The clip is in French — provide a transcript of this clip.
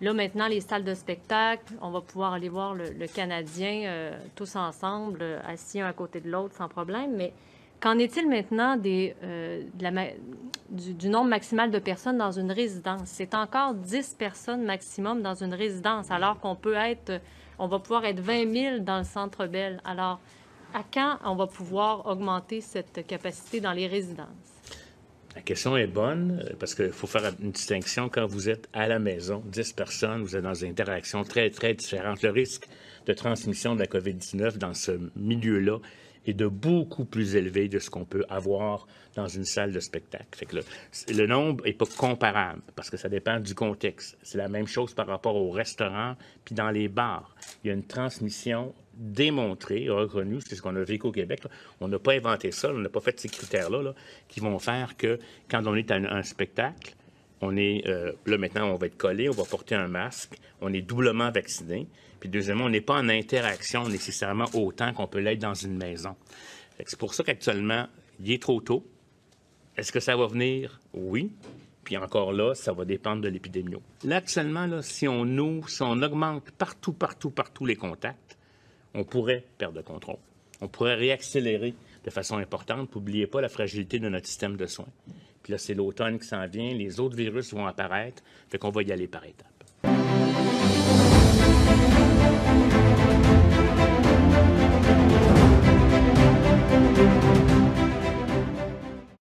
Là, maintenant, les salles de spectacle, on va pouvoir aller voir le Canadien tous ensemble, assis un à côté de l'autre, sans problème. Mais qu'en est-il maintenant du nombre maximal de personnes dans une résidence? C'est encore 10 personnes maximum dans une résidence, alors qu'on on va pouvoir être 20 000 dans le Centre Bell. Alors, à quand on va pouvoir augmenter cette capacité dans les résidences? La question est bonne parce qu'il faut faire une distinction. Quand vous êtes à la maison, 10 personnes, vous êtes dans des interactions très, très différentes. Le risque de transmission de la COVID-19 dans ce milieu-là est de beaucoup plus élevé de ce qu'on peut avoir dans une salle de spectacle. Fait que le nombre n'est pas comparable parce que ça dépend du contexte. C'est la même chose par rapport au restaurant puis dans les bars. Il y a une transmission démontrée, reconnue, c'est ce qu'on a vécu au Québec. Là. On n'a pas inventé ça, on n'a pas fait ces critères-là qui vont faire que quand on est à un spectacle, on est, là maintenant, on va être collé, on va porter un masque, on est doublement vacciné. Puis deuxièmement, on n'est pas en interaction nécessairement autant qu'on peut l'être dans une maison. C'est pour ça qu'actuellement, il est trop tôt. Est-ce que ça va venir? Oui. Puis encore là, ça va dépendre de l'épidémie. Là, actuellement, là, si on augmente partout les contacts, on pourrait perdre le contrôle. On pourrait réaccélérer de façon importante. N'oubliez pas la fragilité de notre système de soins. Puis là, c'est l'automne qui s'en vient. Les autres virus vont apparaître. Fait qu'on va y aller par étapes.